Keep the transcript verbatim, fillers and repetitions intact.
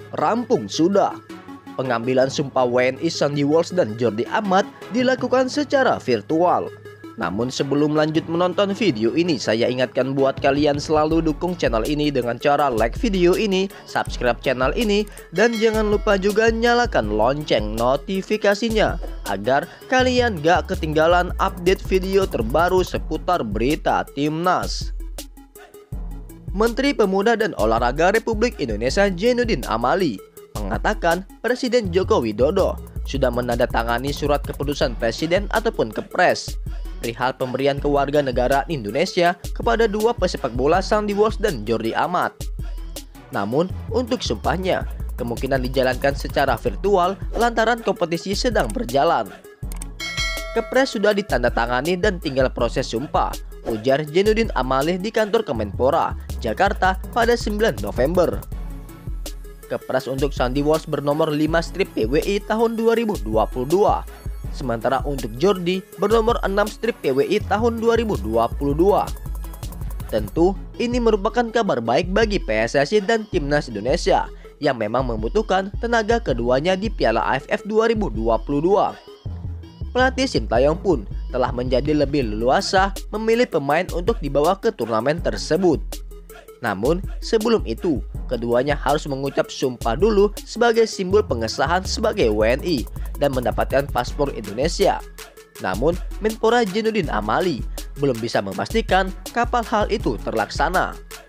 rampung sudah. Pengambilan sumpah W N I Sandy Walsh dan Jordi Amat dilakukan secara virtual. Namun sebelum lanjut menonton video ini, saya ingatkan buat kalian selalu dukung channel ini dengan cara like video ini, subscribe channel ini, dan jangan lupa juga nyalakan lonceng notifikasinya agar kalian gak ketinggalan update video terbaru seputar berita Timnas. Menteri Pemuda dan Olahraga Republik Indonesia Zainuddin Amali mengatakan Presiden Joko Widodo sudah menandatangani surat keputusan Presiden ataupun Kepres perihal pemberian kewarganegaraan Indonesia kepada dua pesepak bola Sandy Walsh dan Jordi Amat. Namun untuk sumpahnya kemungkinan dijalankan secara virtual lantaran kompetisi sedang berjalan. Kepres sudah ditandatangani dan tinggal proses sumpah, ujar Zainuddin Amali di kantor Kemenpora, Jakarta pada sembilan November. Kepres untuk Sandy Walsh bernomor lima strip P W I tahun dua ribu dua puluh dua. Sementara untuk Jordi bernomor enam strip P W I tahun dua ribu dua puluh dua. Tentu ini merupakan kabar baik bagi P S S I dan Timnas Indonesia yang memang membutuhkan tenaga keduanya di Piala A F F dua ribu dua puluh dua. Pelatih Sintayong pun telah menjadi lebih leluasa memilih pemain untuk dibawa ke turnamen tersebut. Namun sebelum itu keduanya harus mengucap sumpah dulu sebagai simbol pengesahan sebagai W N I dan mendapatkan paspor Indonesia. Namun Menpora Zainuddin Amali belum bisa memastikan kapan hal itu terlaksana.